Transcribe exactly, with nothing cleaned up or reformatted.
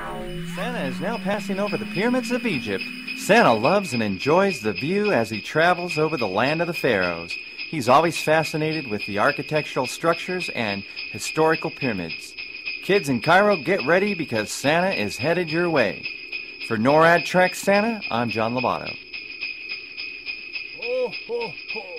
Santa is now passing over the pyramids of Egypt. Santa loves and enjoys the view as he travels over the land of the pharaohs. He's always fascinated with the architectural structures and historical pyramids. Kids in Cairo, get ready because Santa is headed your way. For NORAD Tracks Santa, I'm John Lobato. Ho, ho, ho.